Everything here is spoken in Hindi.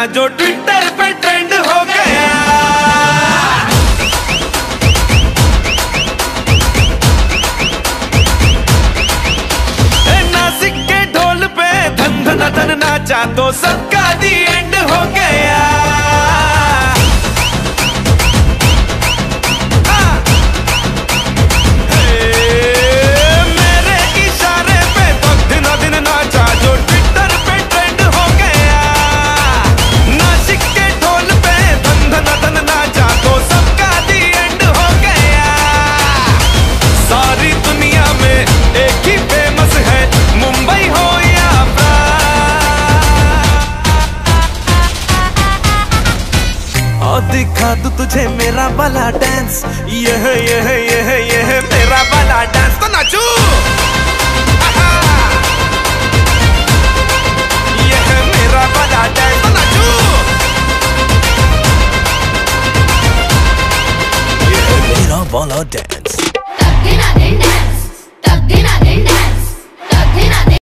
नाचा जो ट्विटर पे ट्रेंड हो गया। नासिक के ढोल पे धन धन धन नाचा तो सबका दी एंड हो गया। दिखा दूं तुझे मेरा वाला डांस, यह मेरा वाला डांस तो नाचू। यह मेरा वाला